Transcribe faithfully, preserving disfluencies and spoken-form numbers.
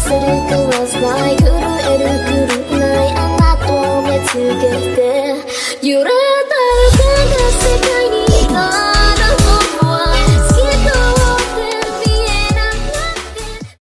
する変わらない震えるくるないあなたを見つけて揺れ